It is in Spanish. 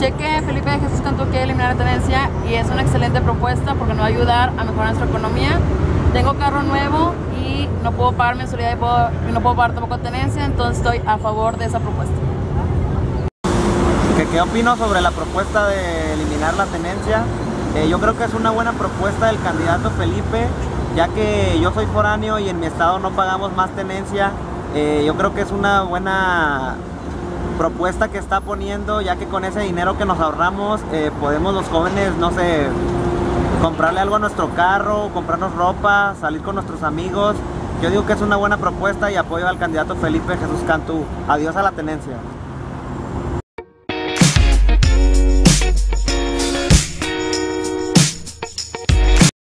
Escuché que Felipe de Jesús Cantú quiere eliminar la tenencia y es una excelente propuesta porque nos va a ayudar a mejorar nuestra economía. Tengo carro nuevo y no puedo pagar mensualidad y no puedo pagar tampoco tenencia, entonces estoy a favor de esa propuesta. ¿Qué opino sobre la propuesta de eliminar la tenencia? Yo creo que es una buena propuesta del candidato Felipe, ya que yo soy foráneo y en mi estado no pagamos más tenencia. Yo creo que es una buena propuesta que está poniendo, ya que con ese dinero que nos ahorramos podemos los jóvenes, no sé, comprarle algo a nuestro carro, comprarnos ropa, salir con nuestros amigos. Yo digo que es una buena propuesta y apoyo al candidato Felipe Jesús Cantú. Adiós a la tenencia.